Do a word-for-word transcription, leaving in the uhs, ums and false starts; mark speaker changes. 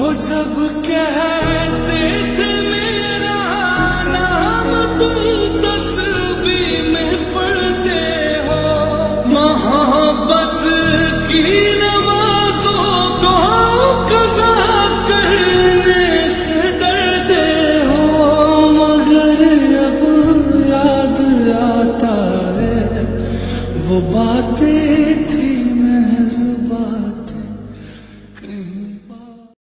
Speaker 1: वो जब कहते थे मेरा नाम तुम तस्बीह में पढ़ते हो, मोहब्बत की नमाज़ों को कज़ा करने से डरते हो। मगर अब याद आता है वो बातें